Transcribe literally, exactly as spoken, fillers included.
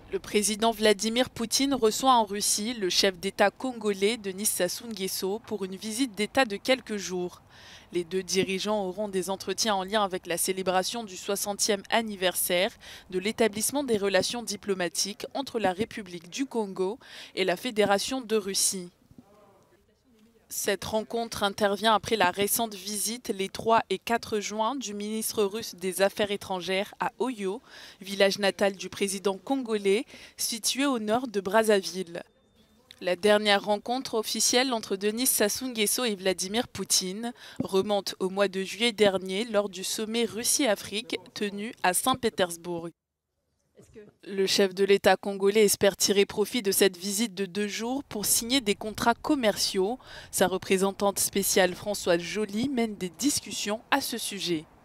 Le président Vladimir Poutine reçoit en Russie le chef d'État congolais Denis Sassou Nguesso pour une visite d'État de quelques jours. Les deux dirigeants auront des entretiens en lien avec la célébration du soixantième anniversaire de l'établissement des relations diplomatiques entre la République du Congo et la Fédération de Russie. Cette rencontre intervient après la récente visite les trois et quatre juin du ministre russe des Affaires étrangères à Oyo, village natal du président congolais, situé au nord de Brazzaville. La dernière rencontre officielle entre Denis Sassou Nguesso et Vladimir Poutine remonte au mois de juillet dernier lors du sommet Russie-Afrique tenu à Saint-Pétersbourg. Le chef de l'État congolais espère tirer profit de cette visite de deux jours pour signer des contrats commerciaux. Sa représentante spéciale Françoise Joly mène des discussions à ce sujet.